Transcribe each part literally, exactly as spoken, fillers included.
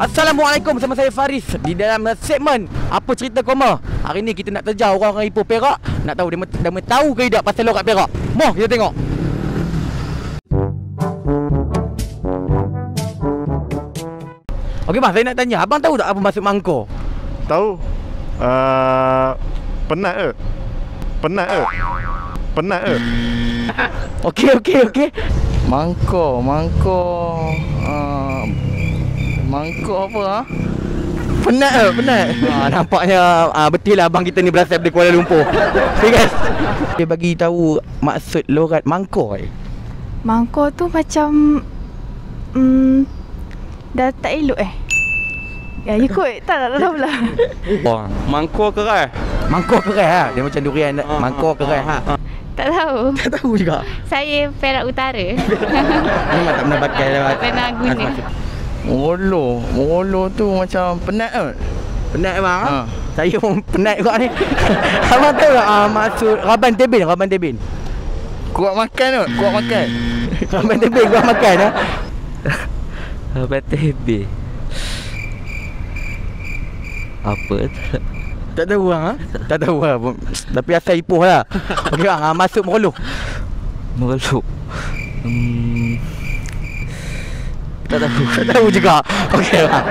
Assalamualaikum, bersama saya Faris di dalam segmen Apa Cerita Koma. Hari ni kita nak terjauh orang-orang Ipoh Perak. Nak tahu dia, dia tahu ke tidak pasal lorak Perak. Moh kita tengok. Okey bang, saya nak tanya, abang tahu tak apa maksud mangkor? Tahu. Uh, penat ke? Penat ke? Penat ke? Okey okey okey. Mangkor, mangkor. Uh, mangkor apa ah? Ha? Penat ke? Penat. Ha, nampaknya ha, betul lah abang kita ni berasal dari Kuala Lumpur. Okay guys. Dia bagi tahu maksud lorat mangkor eh. Mangkor tu macam hmm, dah tak elok eh. Ya, you kot. Tak, tak tahu lah. Oh, Mangkor kerai. mangkor kerai ha. Dia macam durian ha, mangkor kerai ha. ha. Tak tahu. Tak tahu juga. Saya Perak Utara. Memang tak pernah pakai lewat. Tak pernah guna. Molo, molo tu macam penat ke? Penat bang ha? Ha. Saya pun penat juga ni. Abang tahu tak uh, maksud Raban Tebin, Raban Tebin. Kuat makan tu, kuat makan. Raban Tebin kuat makan ha. Raban Tebin apa? Tak tahu bang ha? Tak tahu lah. Tapi asal Ipoh lah. Okey bang, uh, masuk Meruluh. Meruluh. Hmm. Tak tahu. Tak tahu juga. Okey bang.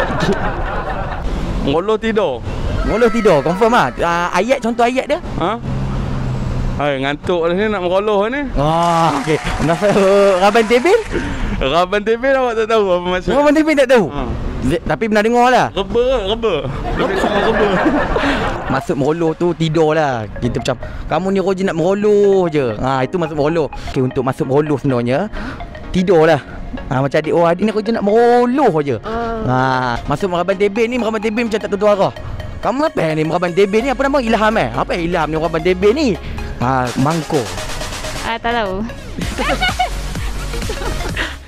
Meruluh tidur. Meruluh tidur, confirm lah. Uh, ayat, contoh ayat dia. Ha? Hai, ngantuk dah ni nak meruluh ni. Oh, okey. Masa Raban Tebin? Raban Tebin awak tak tahu apa maksud? Raban Tebin tak tahu? Ha. Tapi pernah dengar lah. Reba ke? Reba. Lebih sama reba. Masuk meruluh tu tidur lah. Kita macam, kamu ni Roji nak meruluh je. Ha, itu masuk meruluh. Okay, untuk masuk meruluh sebenarnya, tidur lah. Ha, macam adik, oh adik ni Roji nak meruluh je. Oh. Ha, masuk Meraban Tebin ni, Meraban Tebin macam tak tentu arah. Kamu apa ni Meraban Tebin ni? Apa nama? Ilham eh? Apa Ilham ni Meraban Tebin ni? Ha, mangkor. Ah, tak tahu.